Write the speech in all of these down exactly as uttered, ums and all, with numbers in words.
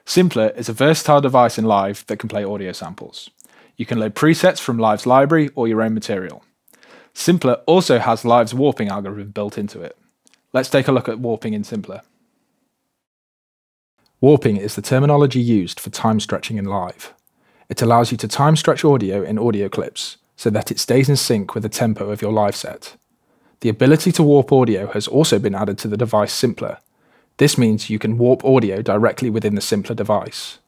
Simpler is a versatile device in Live that can play audio samples. You can load presets from Live's library or your own material. Simpler also has Live's warping algorithm built into it. Let's take a look at warping in Simpler. Warping is the terminology used for time stretching in Live. It allows you to time stretch audio in audio clips so that it stays in sync with the tempo of your live set. The ability to warp audio has also been added to the device Simpler. This means you can warp audio directly within the Simpler device.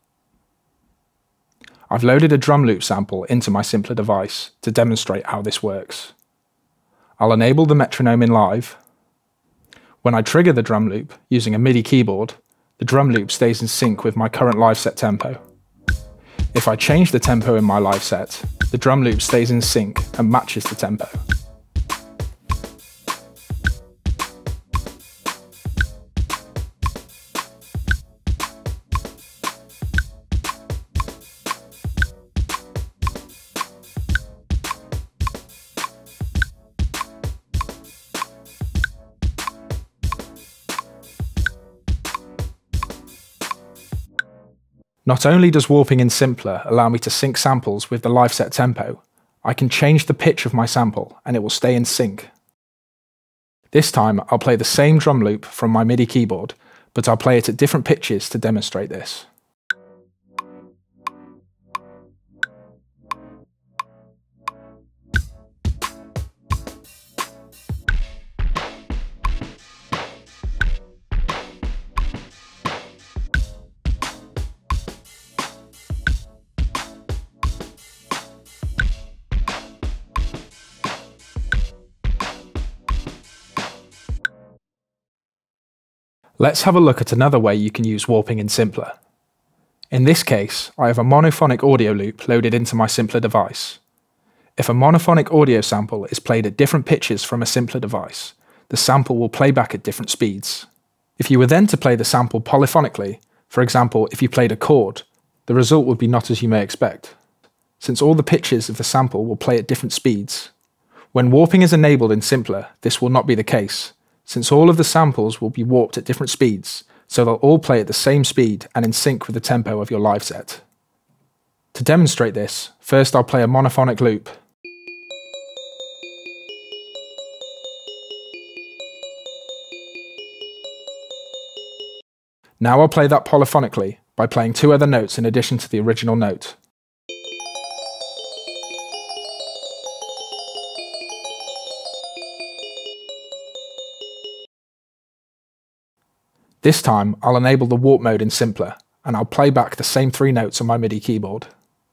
I've loaded a drum loop sample into my Simpler device to demonstrate how this works. I'll enable the metronome in Live. When I trigger the drum loop using a MIDI keyboard, the drum loop stays in sync with my current live set tempo. If I change the tempo in my live set, the drum loop stays in sync and matches the tempo. Not only does warping in Simpler allow me to sync samples with the live set tempo, I can change the pitch of my sample and it will stay in sync. This time I'll play the same drum loop from my MIDI keyboard, but I'll play it at different pitches to demonstrate this. Let's have a look at another way you can use warping in Simpler. In this case, I have a monophonic audio loop loaded into my Simpler device. If a monophonic audio sample is played at different pitches from a Simpler device, the sample will play back at different speeds. If you were then to play the sample polyphonically, for example if you played a chord, the result would be not as you may expect, since all the pitches of the sample will play at different speeds. When warping is enabled in Simpler, this will not be the case, since all of the samples will be warped at different speeds, so they'll all play at the same speed and in sync with the tempo of your live set. To demonstrate this, first I'll play a monophonic loop. Now I'll play that polyphonically by playing two other notes in addition to the original note. This time, I'll enable the warp mode in Simpler, and I'll play back the same three notes on my MIDI keyboard.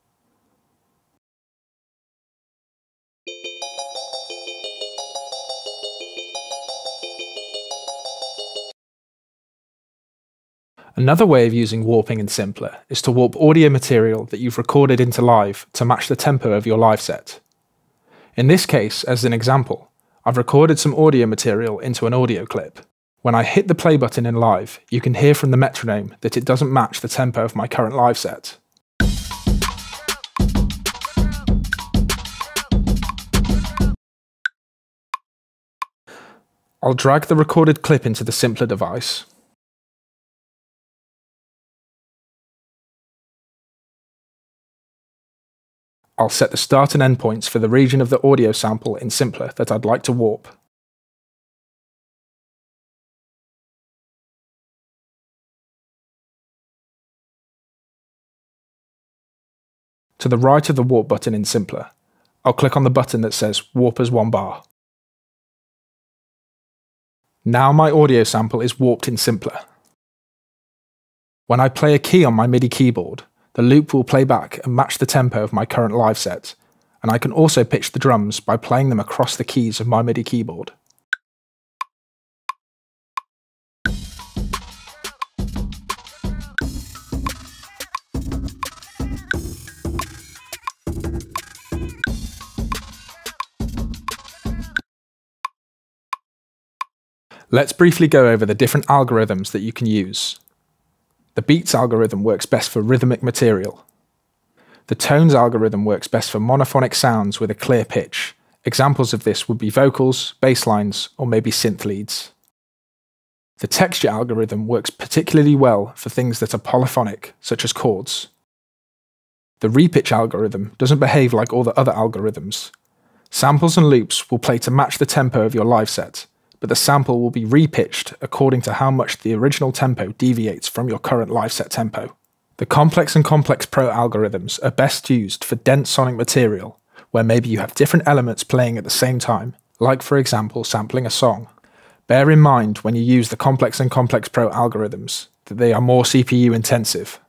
Another way of using warping in Simpler is to warp audio material that you've recorded into Live to match the tempo of your live set. In this case, as an example, I've recorded some audio material into an audio clip. When I hit the play button in Live, you can hear from the metronome that it doesn't match the tempo of my current live set. I'll drag the recorded clip into the Simpler device. I'll set the start and end points for the region of the audio sample in Simpler that I'd like to warp. To the right of the warp button in Simpler, I'll click on the button that says Warp as one bar. Now my audio sample is warped in Simpler. When I play a key on my MIDI keyboard, the loop will play back and match the tempo of my current live set, and I can also pitch the drums by playing them across the keys of my MIDI keyboard. Let's briefly go over the different algorithms that you can use. The beats algorithm works best for rhythmic material. The tones algorithm works best for monophonic sounds with a clear pitch. Examples of this would be vocals, bass lines, or maybe synth leads. The texture algorithm works particularly well for things that are polyphonic, such as chords. The repitch algorithm doesn't behave like all the other algorithms. Samples and loops will play to match the tempo of your live set, but the sample will be repitched according to how much the original tempo deviates from your current live set tempo. The Complex and Complex Pro algorithms are best used for dense sonic material, where maybe you have different elements playing at the same time, like for example sampling a song. Bear in mind when you use the Complex and Complex Pro algorithms that they are more C P U intensive.